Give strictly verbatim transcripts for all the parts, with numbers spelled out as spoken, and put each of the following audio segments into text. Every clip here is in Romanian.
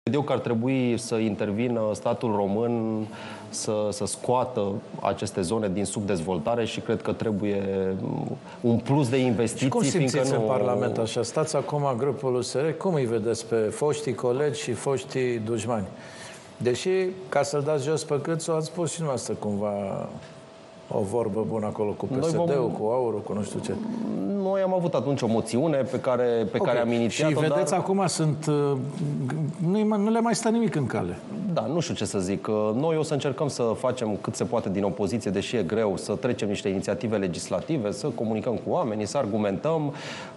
Eu că ar trebui să intervină statul român să, să scoată aceste zone din subdezvoltare și cred că trebuie un plus de investiții. Și cum simțiți nu... în Parlament așa? Stați acum grupul U S R, cum îi vedeți pe foștii colegi și foștii dușmani? Deși, ca să-l dați jos pe Câțu, ați spus și dumneavoastră cumva o vorbă bună acolo cu P S D-ul, vom... cu Aurul, cu nu știu ce. Noi am avut atunci o moțiune pe care, pe okay. care am inițiat-o. Și vedeți, dar... acum sunt... Nu, nu le mai stă nimic în cale. Da, nu știu ce să zic. Noi o să încercăm să facem cât se poate din opoziție, deși e greu, să trecem niște inițiative legislative, să comunicăm cu oamenii, să argumentăm.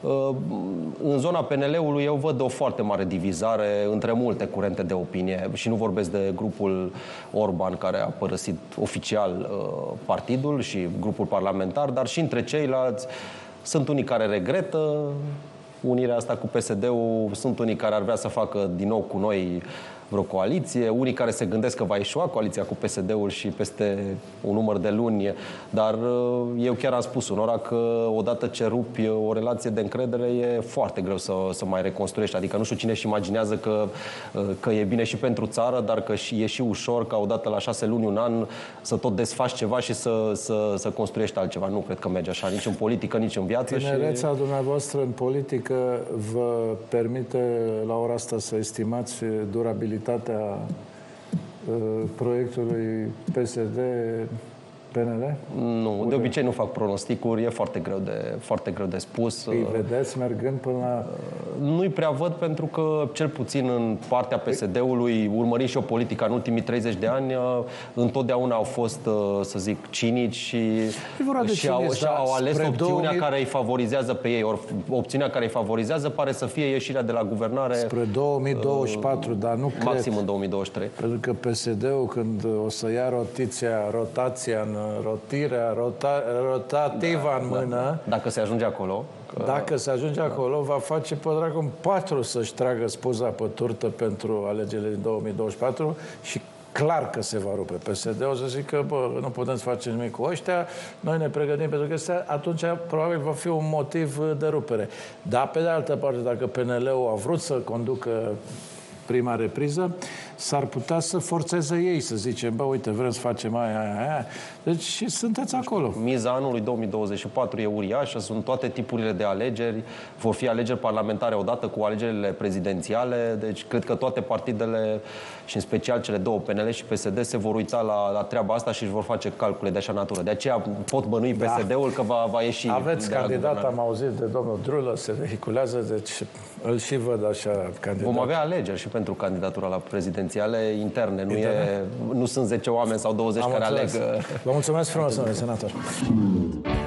În zona P N L-ului eu văd o foarte mare divizare între multe curente de opinie și nu vorbesc de grupul Orban, care a părăsit oficial partidul și grupul parlamentar, dar și între ceilalți. Sunt unii care regretă unirea asta cu P S D-ul, sunt unii care ar vrea să facă din nou cu noi vreo coaliție, unii care se gândesc că va ieșua coaliția cu P S D-ul și peste un număr de luni, dar eu chiar am spus unora că odată ce rupi o relație de încredere e foarte greu să, să mai reconstruiești, adică nu știu cine își imaginează că, că e bine și pentru țară, dar că e și ușor ca odată la șase luni, un an să tot desfaci ceva și să, să, să construiești altceva. Nu cred că merge așa, nici în politică, nici în viață. Tinerețea și... dumneavoastră în politică vă permite la ora asta să estimați durabilitatea uh, proiectului P S D P N L? Nu, de obicei nu fac pronosticuri, e foarte greu de, foarte greu de spus. Îi vedeți mergând până la... Nu-i prea văd pentru că, cel puțin în partea P S D-ului, urmărind și o politică în ultimii treizeci de ani, întotdeauna au fost, să zic, cinici și, și au, și au ales opțiunea două mii... care îi favorizează pe ei. Or, opțiunea care îi favorizează pare să fie ieșirea de la guvernare spre două mii douăzeci și patru, uh, dar nu cred. Maxim în două mii douăzeci și trei. Pentru că P S D-ul, când o să ia rotiția, rotația în rotirea, rota, rotativa da, în mână. Da. Dacă se ajunge acolo. Că... Dacă se ajunge acolo, va face pe dragul patru să-și tragă spuza pe turtă pentru alegerile din două mii douăzeci și patru și clar că se va rupe. P S D o să zic că bă, nu putem să facem nimic cu ăștia, noi ne pregătim pentru că asta, atunci probabil va fi un motiv de rupere. Dar pe de altă parte, dacă P N L-ul a vrut să conducă prima repriză, s-ar putea să forțeze ei, să zicem, bă, uite, vrem să facem aia, aia, aia. Deci și sunteți acolo. Miza anului două mii douăzeci și patru e uriașă, sunt toate tipurile de alegeri, vor fi alegeri parlamentare odată cu alegerile prezidențiale, deci cred că toate partidele, și în special cele două, P N L și P S D, se vor uita la, la treaba asta și își vor face calcule de așa natură. De aceea pot bănui da. P S D-ul că va, va ieși. Aveți candidat, am auzit de domnul Drulă, se vehiculează, deci îl și văd așa candidat. Vom avea alegeri și pentru candidatura la prezidențiale interne. Nu, e, nu sunt zece oameni sau douăzeci am care înțeles. Aleg. Vă mulțumesc frumos, domnule senator.